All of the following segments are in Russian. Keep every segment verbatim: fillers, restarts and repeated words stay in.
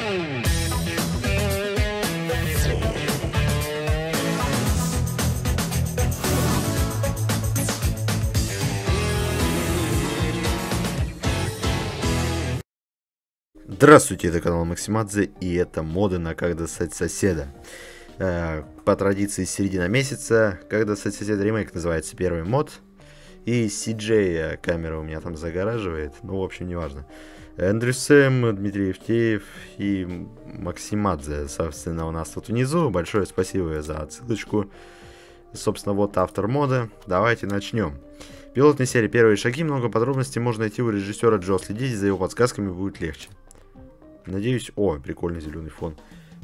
Здравствуйте, это канал Максимадзе, и это моды на «Как достать соседа». Э, по традиции середина месяца, «Как достать соседа» ремейк называется первый мод. И си джей камера у меня там загораживает, ну, в общем, неважно. Эндрю Сэм, Дмитрий Евтеев и Максимадзе, собственно, у нас тут внизу. Большое спасибо за отсылочку. Собственно, вот автор мода. Давайте начнем. Пилотной серии «Первые шаги». Много подробностей можно найти у режиссера Джо. Следите за его подсказками, будет легче. Надеюсь... О, прикольный зеленый фон.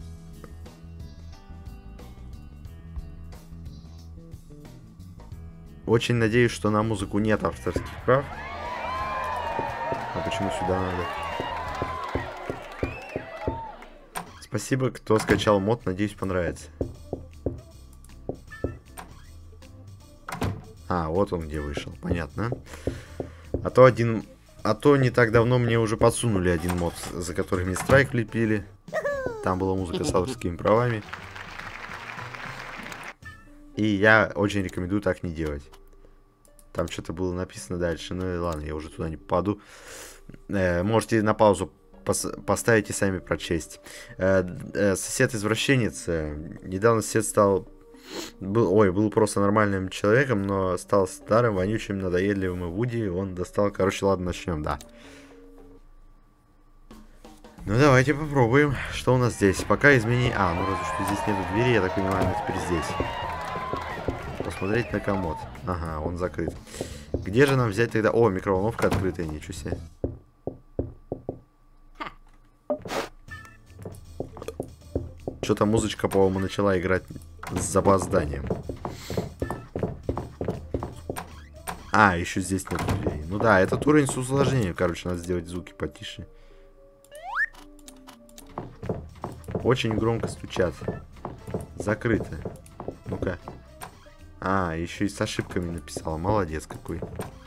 Очень надеюсь, что на музыку нет авторских прав. А почему сюда надо? Спасибо, кто скачал мод. Надеюсь, понравится. А, вот он где вышел. Понятно. А то один... А то не так давно мне уже подсунули один мод, за который мне страйк влепили. Там была музыка с авторскими правами. И я очень рекомендую так не делать. Там что-то было написано дальше. Ну и ладно, я уже туда не попаду. Э, можете на паузу пос поставить и сами прочесть. Э, э, Сосед-извращенец. Э, недавно сосед стал... Был, ой, был просто нормальным человеком, но стал старым, вонючим, надоедливым и Вуди. Он достал... Короче, ладно, начнем, да. Ну, давайте попробуем. Что у нас здесь? Пока измени... А, ну, разве что здесь нету двери, я так понимаю, она теперь здесь. Посмотреть на комод. Ага, он закрыт. Где же нам взять тогда... О, микроволновка открытая, ничего себе. Что-то музычка, по-моему, начала играть с запозданием. А, еще здесь нет дверей. Ну да, этот уровень с усложнением. Короче, надо сделать звуки потише. Очень громко стучат. Закрыто. Ну-ка. А, еще и с ошибками написал. Молодец какой.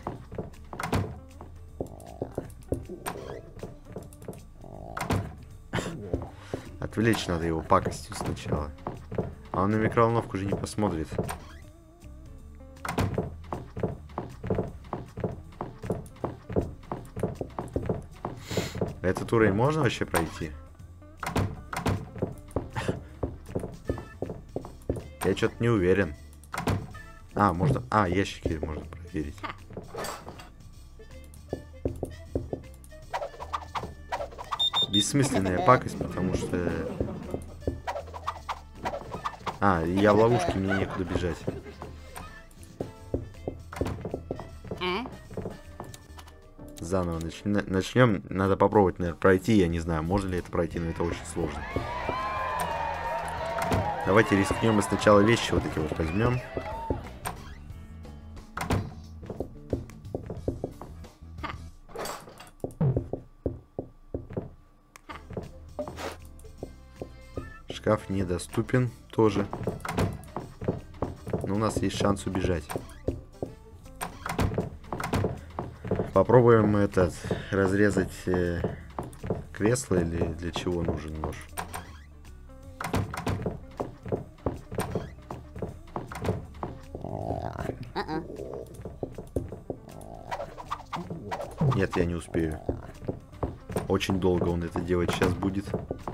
Отвлечь надо его пакостью сначала. А он на микроволновку уже не посмотрит. Этот уровень можно вообще пройти? Я что-то не уверен. А, можно... А, ящики можно проверить. Бессмысленная пакость, потому что... А, я в ловушке, мне некуда бежать. Заново начнем. Начнем. Надо попробовать, наверное, пройти. Я не знаю, можно ли это пройти, но это очень сложно. Давайте рискнем и сначала вещи вот эти вот возьмем. Шкаф недоступен тоже. Но у нас есть шанс убежать. Попробуем этот разрезать э, кресло, или для чего нужен нож? Нет, я не успею. Очень долго он это делать сейчас будет.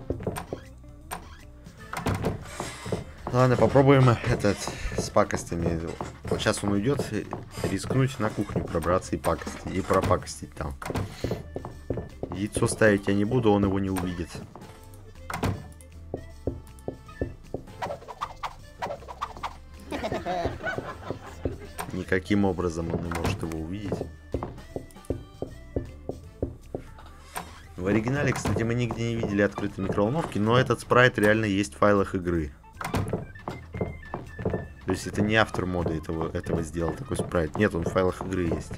Ладно, попробуем этот с пакостями. Вот сейчас он уйдет, рискнуть на кухню пробраться и пакостить, и пропакостить там. Яйцо ставить я не буду, он его не увидит. Никаким образом он не может его увидеть. В оригинале, кстати, мы нигде не видели открытой микроволновки, но этот спрайт реально есть в файлах игры. То есть это не автор мода этого, этого сделал, такой спрайт. Нет, он в файлах игры есть.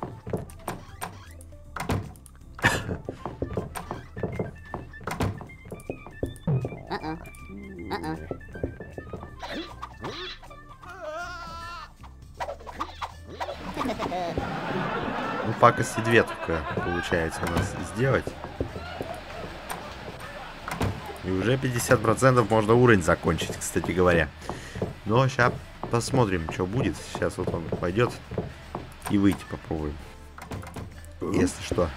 Ну, пакости две только получается у нас сделать. И уже пятьдесят процентов можно уровень закончить, кстати говоря. Но сейчас посмотрим, что будет. Сейчас вот он пойдет. И выйти попробуем. Если что.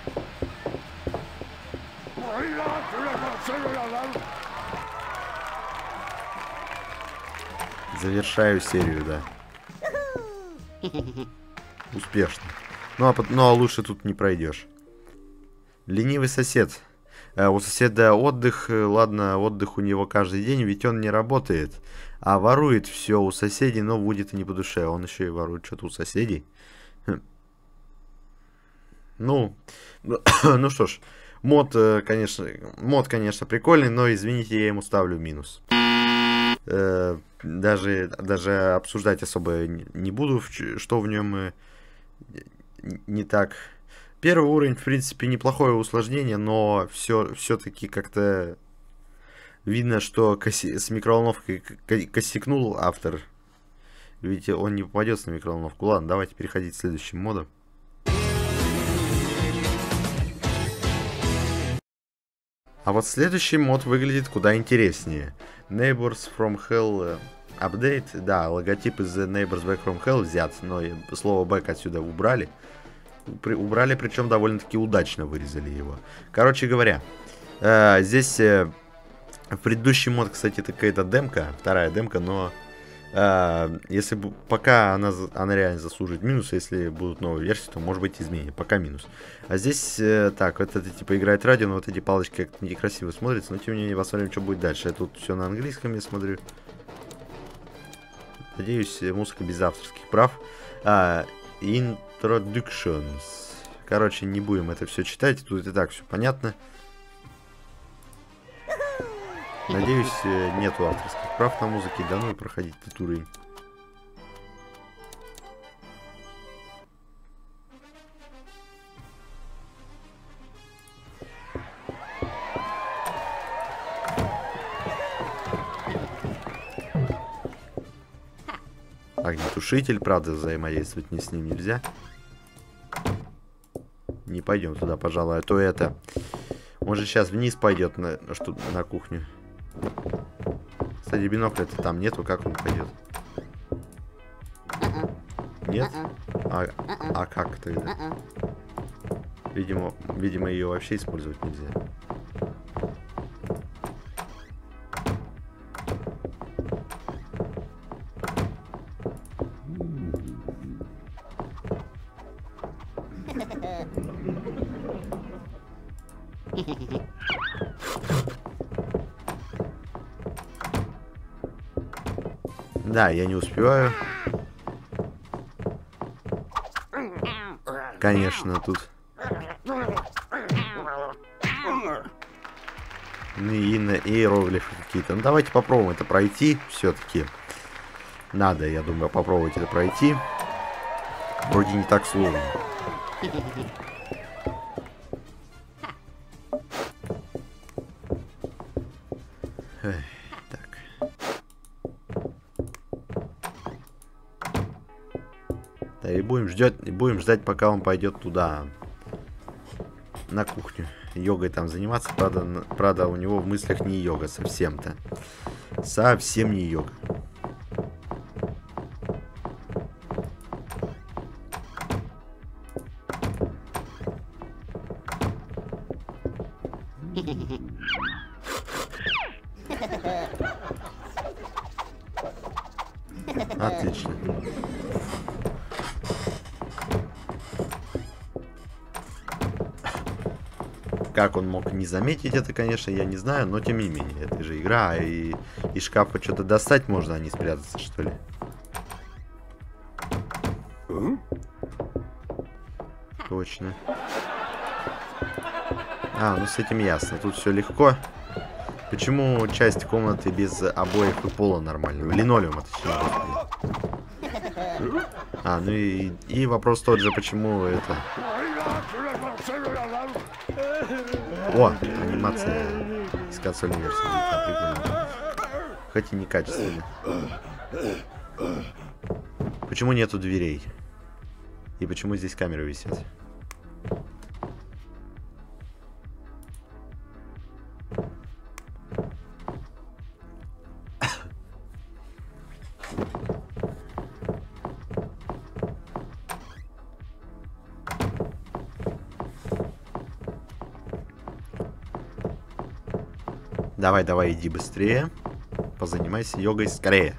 Завершаю серию, да. Успешно. Ну а, ну, а лучше тут не пройдешь. Ленивый сосед. А у соседа отдых. Ладно, отдых у него каждый день, ведь он не работает. А ворует все у соседей, но будет и не по душе. Он еще и ворует что-то у соседей. Ну, ну что ж. Мод, конечно, мод, конечно, прикольный, но, извините, я ему ставлю минус. Даже, даже обсуждать особо не буду, что в нем не так. Первый уровень, в принципе, неплохое усложнение, но все, все-таки как-то видно, что коси... с микроволновкой косякнул автор. Ведь он не попадется на микроволновку. Ладно, давайте переходить к следующим модам. А вот следующий мод выглядит куда интереснее. Neighbors from Hell Update. Да, логотип из Neighbors Back from Hell взят, но слово back отсюда убрали. При, убрали, причем довольно-таки удачно вырезали его. Короче говоря, э, здесь э, предыдущий мод, кстати, это какая-то демка, вторая демка, но э, если пока она, она реально заслужит минус, если будут новые версии, то может быть изменения. Пока минус. А здесь, э, так, вот это типа играет радио, но вот эти палочки как-то некрасиво смотрятся, но тем не менее посмотрим, что будет дальше. Тут все на английском, я смотрю. Надеюсь, музыка без авторских прав. А, Introductions. Короче, не будем это все читать, тут и так все понятно. Надеюсь, нету авторских прав на музыке, да ну и проходить этот уровень. Огнетушитель, правда, взаимодействовать не с ним нельзя. Не пойдем туда, пожалуй, а то это... Он же сейчас вниз пойдет на, что, на кухню. Кстати, бинокля-то там нету, как он пойдет? Нет? А, а как тогда? Видимо, видимо, ее вообще использовать нельзя. Да, я не успеваю. Конечно, тут. И иероглифы какие-то. Ну, давайте попробуем это пройти. Все-таки надо, я думаю, попробовать это пройти. Вроде не так сложно. И будем ждать, и будем ждать, пока он пойдет туда, на кухню, йогой там заниматься. Правда, правда, у него в мыслях не йога совсем-то. Совсем не йога. Отлично. Как он мог не заметить это, конечно, я не знаю, но тем не менее, это же игра, и из шкафа что-то достать можно, а не спрятаться, что ли. Точно. А, ну с этим ясно, тут все легко. Почему часть комнаты без обоев и пола нормального? Линолеума, точнее. А, ну и, и вопрос тот же, почему это... О, анимация из консольной версии. Да, хоть и некачественно. Почему нету дверей? И почему здесь камеры висят? Давай, давай, иди быстрее. Позанимайся йогой скорее.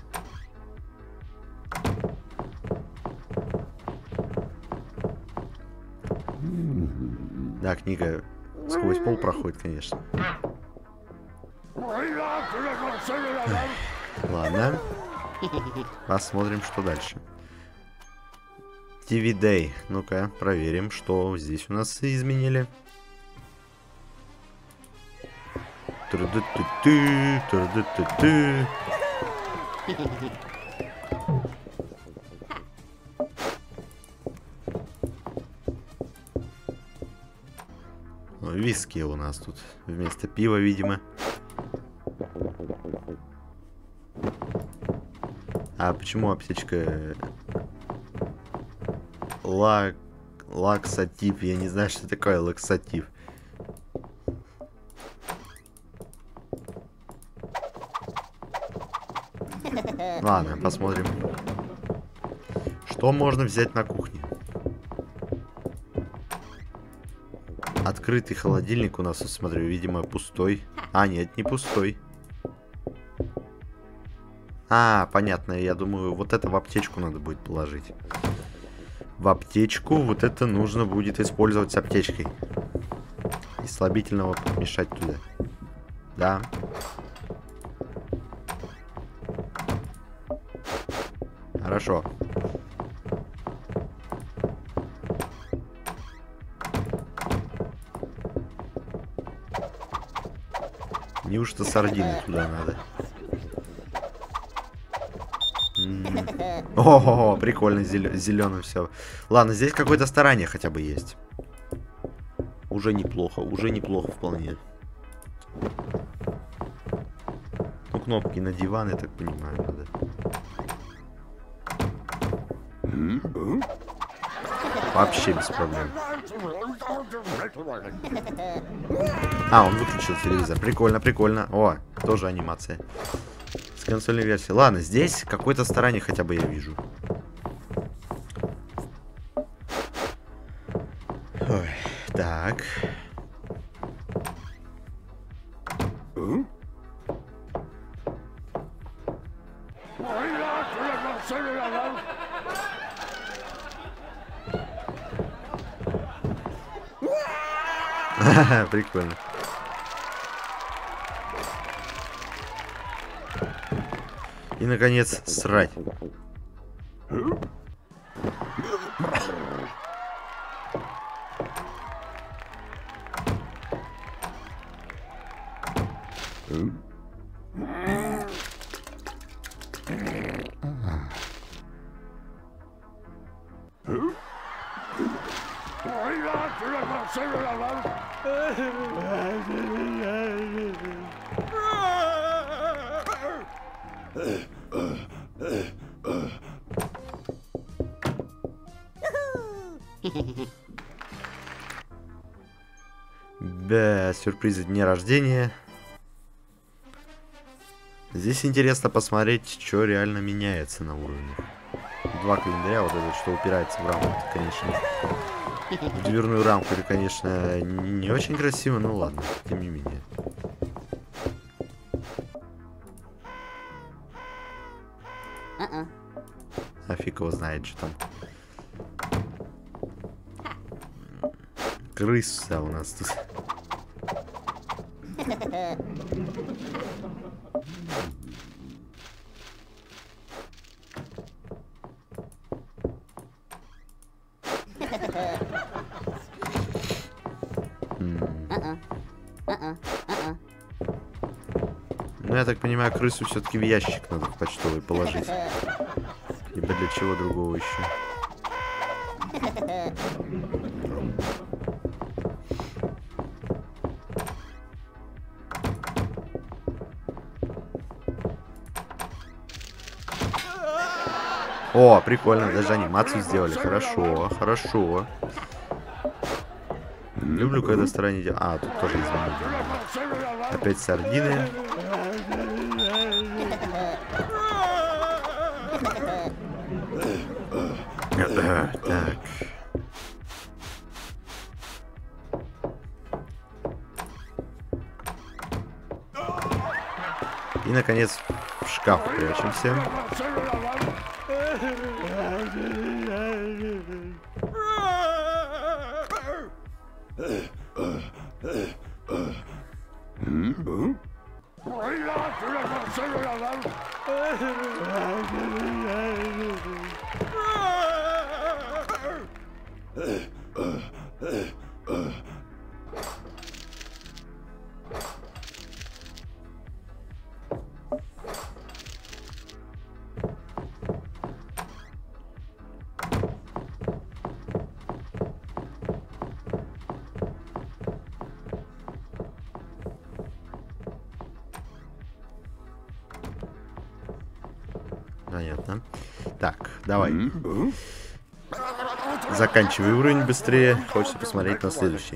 Да, книга сквозь пол проходит, конечно. Ладно. Посмотрим, что дальше. ти ви Day. Ну-ка, проверим, что здесь у нас изменили. Тру-ду-ту-ту, тру-ду-ту-ту. Виски у нас тут вместо пива, видимо. А почему аптечка Лак... лаксатив? Я не знаю, что такое лаксатив. Ладно, посмотрим. Что можно взять на кухне? Открытый холодильник у нас, смотрю, видимо, пустой. А, нет, не пустой. А, понятно, я думаю, вот это в аптечку надо будет положить. В аптечку вот это нужно будет использовать с аптечкой. И слабительного подмешать туда. Да. Хорошо. Неужто сардины туда надо? О, прикольно, зеленым все. Ладно, здесь какое-то старание хотя бы есть. Уже неплохо, уже неплохо вполне. Ну, кнопки на диван, я так понимаю, надо. Вообще без проблем. А, он выключил телевизор. Прикольно, прикольно. О, тоже анимация. С консольной версии. Ладно, здесь какое-то старание хотя бы я вижу. Ой, так. Прикольно. И, наконец, срать. Да, сюрпризы дня рождения. Здесь интересно посмотреть, что реально меняется на уровне. Два календаря, вот это, что упирается в рамку, это, конечно, в дверную рамку, это, конечно, не очень красиво, но ладно, тем не менее. Uh-uh. А фиг его знает, что там. Крыса у нас тут. Ну, я так понимаю, крысу все-таки в ящик надо в почтовый положить. Либо для чего другого еще. О, прикольно, даже анимацию сделали. Хорошо, хорошо. Люблю, когда стороне делают. А, тут тоже изменения. Опять сардины. Так. И, наконец, в шкаф прячемся. Понятно. Так, давай. Заканчивай уровень быстрее. Хочется посмотреть на следующий.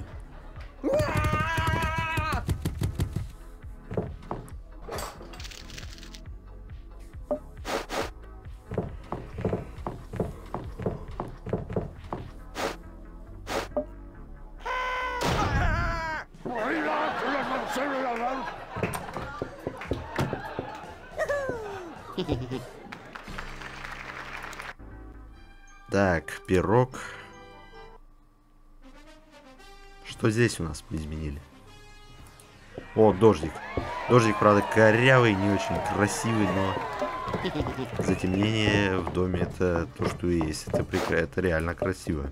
Так, пирог. Что здесь у нас изменили? О, дождик. Дождик, правда, корявый, не очень красивый, но затемнение в доме это то, что и есть. Это, прикра... это реально красиво.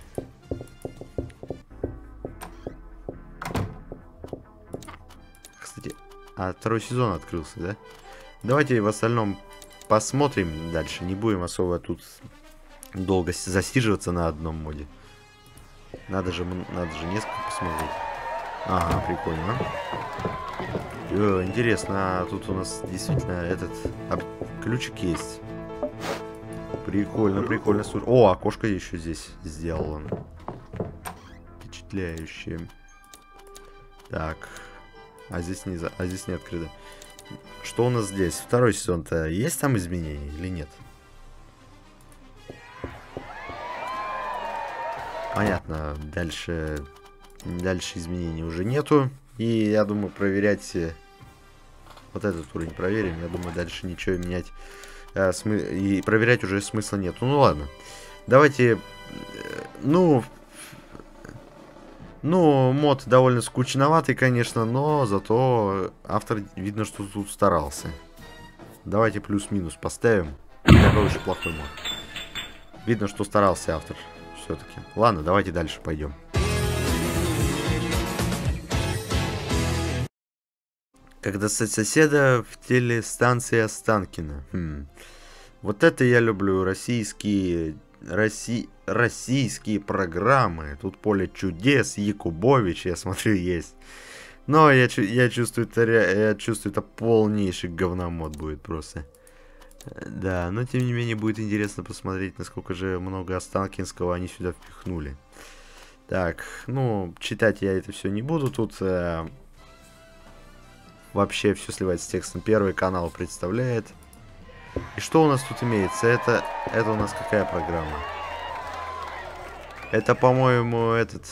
Кстати, а второй сезон открылся, да? Давайте в остальном посмотрим дальше. Не будем особо тут долго засиживаться на одном моде. Надо же, надо же несколько посмотреть. Ага, прикольно. О, интересно, а тут у нас действительно этот об... ключик есть. Прикольно, прикольно. О, окошко еще здесь сделано. Впечатляюще. Так. А здесь не, за... а здесь не открыто. Что у нас здесь? Второй сезон-то есть там изменения или нет? Понятно, дальше, дальше изменений уже нету. И я думаю, проверять вот этот уровень проверим. Я думаю, дальше ничего менять а, смы... и проверять уже смысла нету. Ну ладно, давайте. Ну, ну, мод довольно скучноватый, конечно, но зато автор видно, что тут старался. Давайте плюс-минус поставим. Какой уж плохой мод. Видно, что старался автор. Все-таки. Ладно, давайте дальше пойдем. Когда соседа в телестанции Останкино. Хм. Вот это я люблю. Российские, Росси... российские программы. Тут Поле чудес, Якубович, я смотрю, есть. Но я, я, чувствую, это, я чувствую, это полнейший говномод будет просто. Да, но тем не менее будет интересно посмотреть, насколько же много Останкинского они сюда впихнули. Так, ну, читать я это все не буду. Тут э, вообще все сливается с текстом. Первый канал представляет. И что у нас тут имеется? Это, это у нас какая программа? Это, по-моему, этот...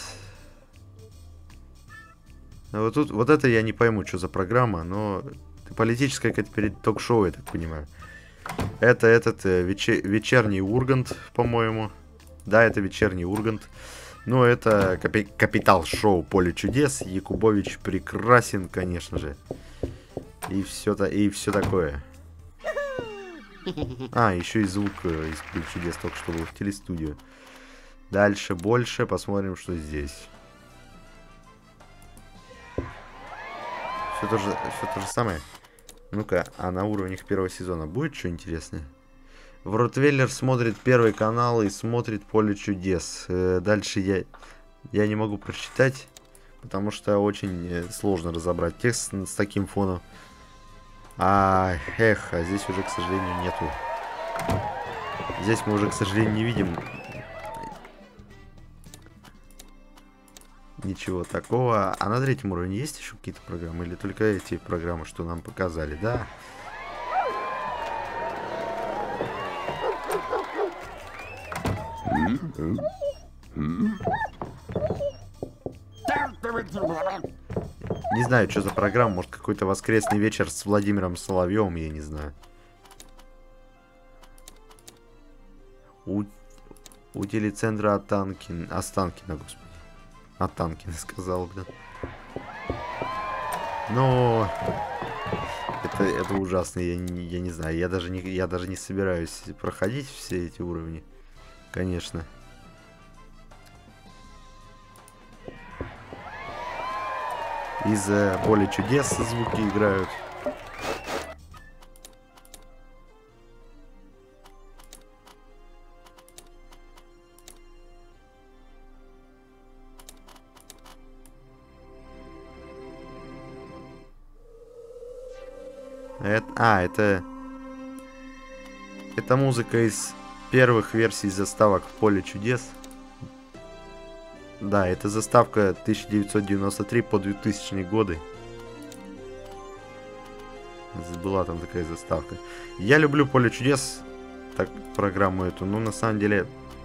Вот, тут, вот это я не пойму, что за программа, но... Политическое какое-то ток-шоу, я так понимаю. Это этот э, вечер... вечерний Ургант, по-моему. Да, это вечерний Ургант. Ну, это капи... капитал-шоу Поле чудес. Якубович прекрасен, конечно же. И все, то... и все такое. А, еще и звук из Поле чудес только что был в телестудию. Дальше больше. Посмотрим, что здесь. Все то же, все то же самое. Ну-ка, а на уровнях первого сезона будет что интересное? Ротвейлер смотрит первый канал и смотрит Поле чудес. Э, дальше я, я не могу прочитать, потому что очень э, сложно разобрать текст с, с таким фоном. А, эх, а здесь уже, к сожалению, нету. Здесь мы уже, к сожалению, не видим ничего такого. А на третьем уровне есть еще какие-то программы? Или только эти программы, что нам показали? Да. Не знаю, что за программа. Может, какой-то воскресный вечер с Владимиром Соловьевым, я не знаю. У... У телецентра Останкин... Останкина, господи. Останкина сказал, блин. Но... Это, это ужасно, я не, я не знаю. Я даже не, я даже не собираюсь проходить все эти уровни. Конечно. Из-за Поля чудес звуки играют. Это, а, это... Это музыка из первых версий заставок в Поле чудес. Да, это заставка тысяча девятьсот девяносто три по двухтысячные годы. Была там такая заставка. Я люблю Поле чудес, так, программу эту, но на самом деле...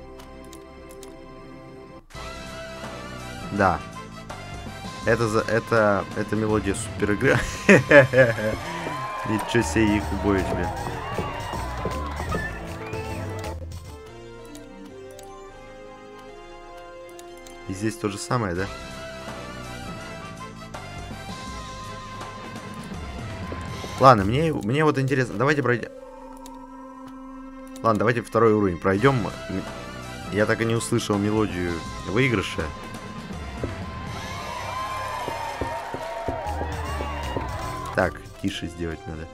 Да. Это, за, это, это мелодия супер игры. Ничего себе, Якубович, блин. И здесь то же самое, да? Ладно, мне, мне вот интересно. Давайте пройдем. Ладно, давайте второй уровень пройдем. Я так и не услышал мелодию выигрыша. Так, тише сделать надо.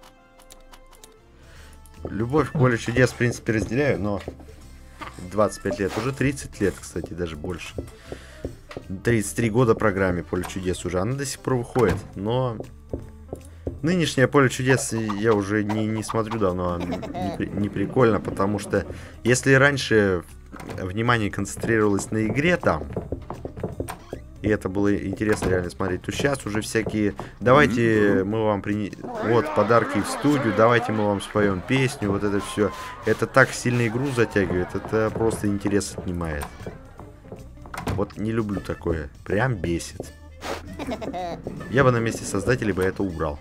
Любовь к Полю чудес, в принципе, разделяю, но... двадцать пять лет, уже тридцать лет, кстати, даже больше. тридцать три года программе Поле чудес уже, она до сих пор выходит, но... Нынешнее Поле чудес я уже не, не смотрю давно, не, не прикольно, потому что если раньше внимание концентрировалось на игре там, и это было интересно реально смотреть, то сейчас уже всякие, давайте мы вам принесем, вот, подарки в студию, давайте мы вам споем песню, вот это все. Это так сильно игру затягивает, это просто интерес отнимает. Вот не люблю такое, прям бесит. Я бы на месте создателей бы это убрал.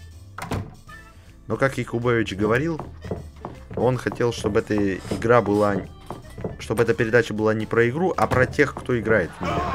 Но как Якубович говорил, он хотел, чтобы эта игра была, чтобы эта передача была не про игру, а про тех, кто играет в нее.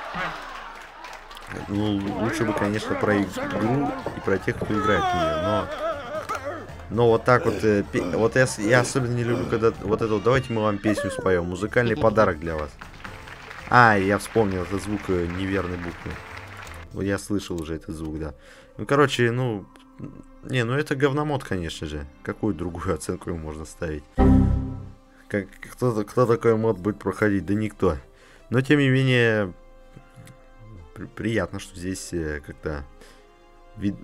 Ну, лучше бы, конечно, про игру и про тех, кто играет в нее, но... Но вот так вот... Э, вот я, я особенно не люблю, когда... Вот это вот, давайте мы вам песню споем. Музыкальный подарок для вас. А, я вспомнил, это звук неверной буквы. Вот я слышал уже этот звук, да. Ну, короче, ну... Не, ну это говномод, конечно же. Какую другую оценку ему можно ставить? Как, кто, кто такой мод будет проходить? Да никто. Но, тем не менее... Приятно, что здесь э, как-то вид...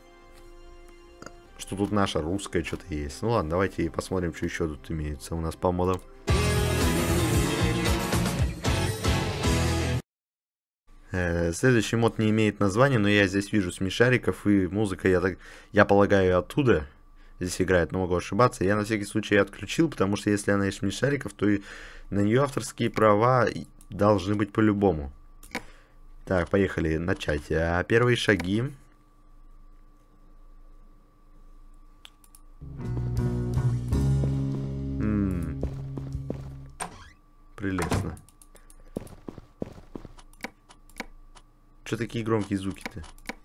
что тут наша русская что-то есть. Ну ладно, давайте посмотрим, что еще тут имеется у нас по модам. Э, следующий мод не имеет названия, но я здесь вижу смешариков, и музыка, я так, я полагаю, оттуда здесь играет, но могу ошибаться. Я на всякий случай отключил, потому что если она из смешариков, то и на нее авторские права должны быть по-любому. Так, поехали начать. А, первые шаги. М-м. Прелестно. Что такие громкие звуки-то?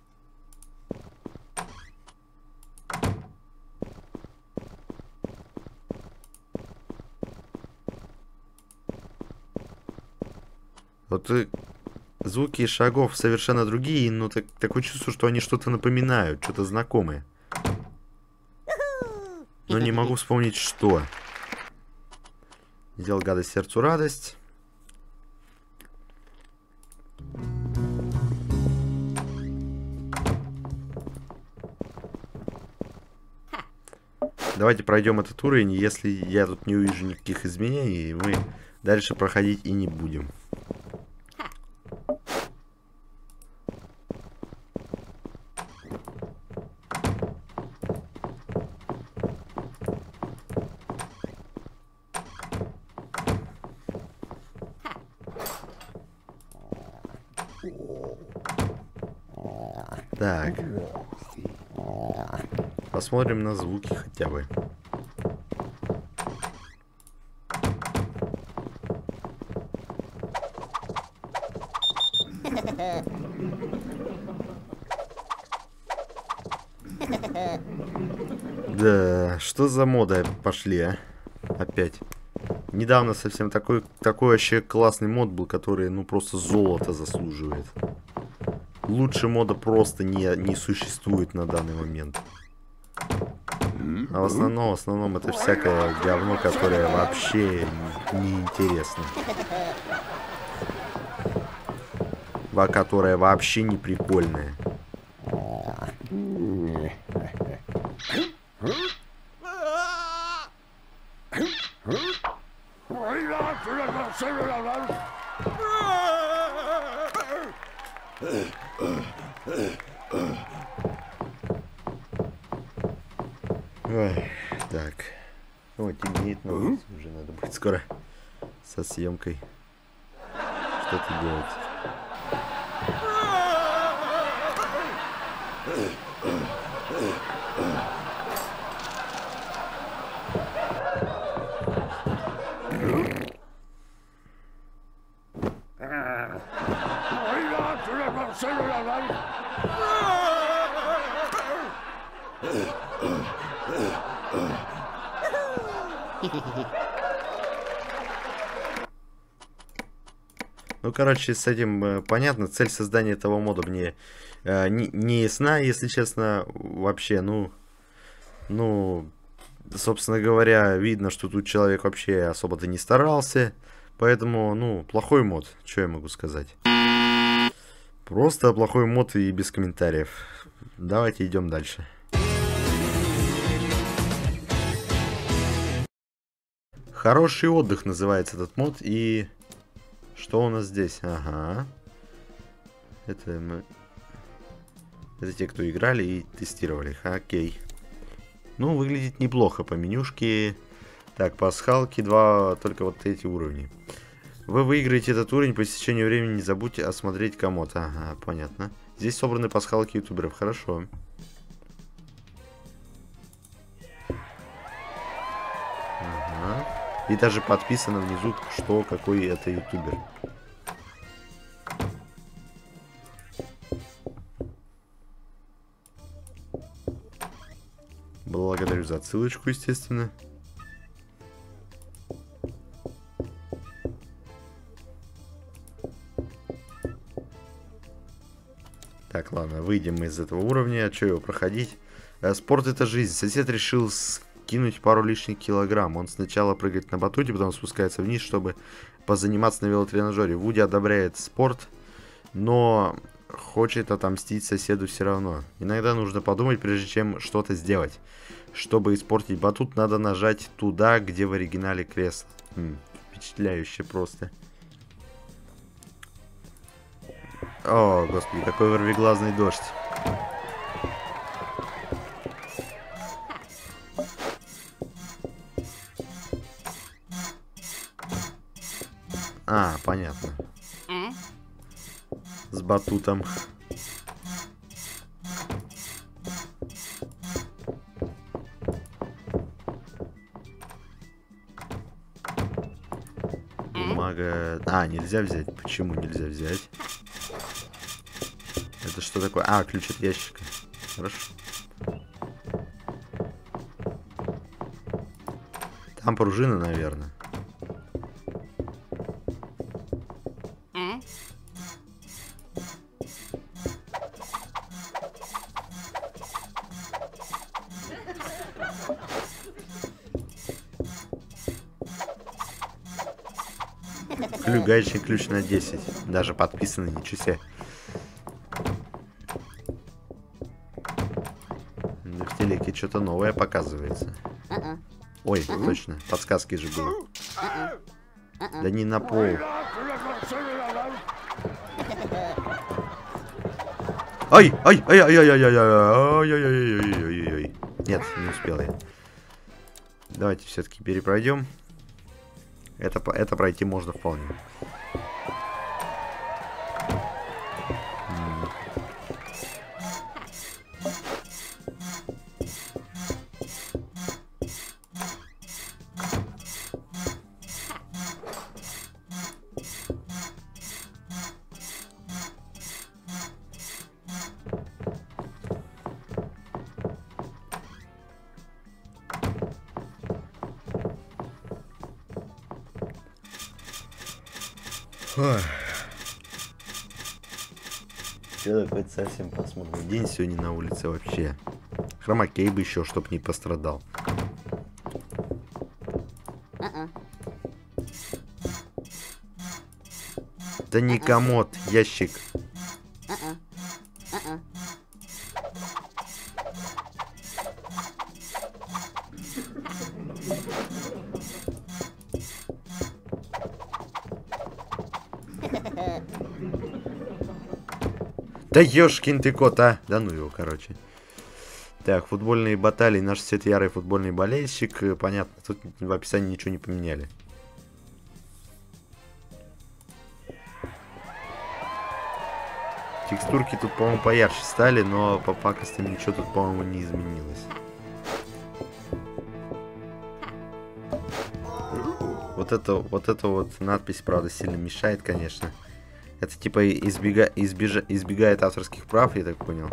Вот и... Звуки шагов совершенно другие, но так, такое чувство, что они что-то напоминают, что-то знакомое. Но не могу вспомнить, что. Сделал гадость сердцу радость. Давайте пройдем этот уровень, если я тут не увижу никаких изменений, мы дальше проходить и не будем. Так. Посмотрим на звуки хотя бы. Да, что за мода пошли, а? Опять. Недавно совсем такой, такой вообще классный мод был, который, ну, просто золото заслуживает. Лучше мода просто не, не существует на данный момент. А в основном, в основном это всякое говно, которое вообще не интересно. Во которое вообще не прикольное. Ой, так. Ой, темнеет, но уже надо будет скоро со съемкой что-то делать. Ну, короче, с этим э, понятно. Цель создания этого мода мне э, не, не ясна, если честно, вообще. Ну, ну, собственно говоря, видно, что тут человек вообще особо-то не старался. Поэтому, ну, плохой мод. Что я могу сказать? Просто плохой мод и без комментариев. Давайте идем дальше. Хороший отдых называется этот мод. И что у нас здесь? Ага. Это мы... Это те, кто играли и тестировали. Окей. Ну, выглядит неплохо по менюшке. Так, пасхалки два, только вот эти уровни. Вы выиграете этот уровень, по истечению времени не забудьте осмотреть комод. Ага, понятно. Здесь собраны пасхалки ютуберов. Хорошо. Ага. И даже подписано внизу, что какой это ютубер. Благодарю за ссылочку, естественно. Так, ладно, выйдем из этого уровня. А что его проходить? Спорт — это жизнь. Сосед решил скинуть пару лишних килограмм. Он сначала прыгает на батуте, потом спускается вниз, чтобы позаниматься на велотренажере. Вуди одобряет спорт, но хочет отомстить соседу все равно. Иногда нужно подумать, прежде чем что-то сделать. Чтобы испортить батут, надо нажать туда, где в оригинале кресло. М, впечатляюще просто. О, господи, какой ворвиглазный дождь. А, понятно. С батутом. Бумага... А, нельзя взять. Почему нельзя взять? Это что такое? А, ключ от ящика. Хорошо. Там пружина, наверное. Ключ, гаечный ключ на десять. Даже подписанный, ничего себе. В телеке что-то новое показывается. Ой, точно, подсказки же было. Да не на пол. Ай, ай, ай, ай, ай, ай, ай, ай, ай, ай, ай, ай, ай. Нет, не успел я. Давайте все-таки перепройдем. Это, это пройти можно вполне. Что какой-то совсем пасмурный день сегодня на улице вообще. Хромакей бы еще, чтоб не пострадал. Uh-uh. Да не комод, ящик. Uh-uh. Uh-uh. Да ёшкин ты кот, а! Да ну его, короче. Так, футбольные баталии. Наш сет ярый футбольный болельщик. Понятно, тут в описании ничего не поменяли. Текстурки тут, по-моему, поярче стали, но по пакостям ничего тут, по-моему, не изменилось. Вот это, вот это вот надпись, правда, сильно мешает, конечно. Это типа избега... избежа... избегает авторских прав, я так понял.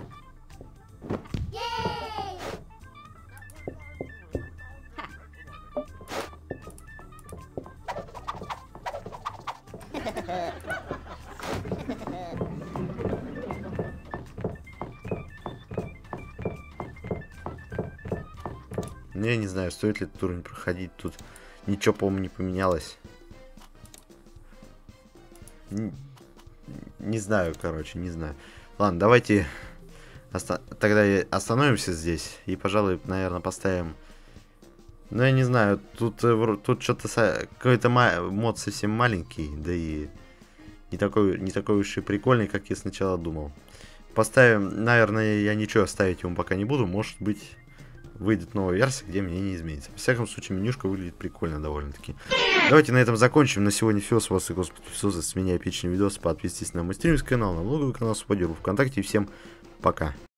Ну, я не знаю, стоит ли этот уровень проходить. Тут ничего, по-моему, не поменялось. Не, не знаю, короче, не знаю. Ладно, давайте оста тогда остановимся здесь. И, пожалуй, наверное, поставим... Ну, я не знаю, тут, тут что-то... Какой-то мод совсем маленький. Да и не такой, не такой уж и прикольный, как я сначала думал. Поставим... Наверное, я ничего ставить ему пока не буду. Может быть... Выйдет новая версия, где мне не изменится. Во всяком случае, менюшка выглядит прикольно довольно-таки. Давайте на этом закончим. На сегодня все. С вас и Господи Иисуса. С меня эпичный видос. Подписывайтесь на мой стримский канал, на блоговый канал, Сподеру ВКонтакте. И всем пока.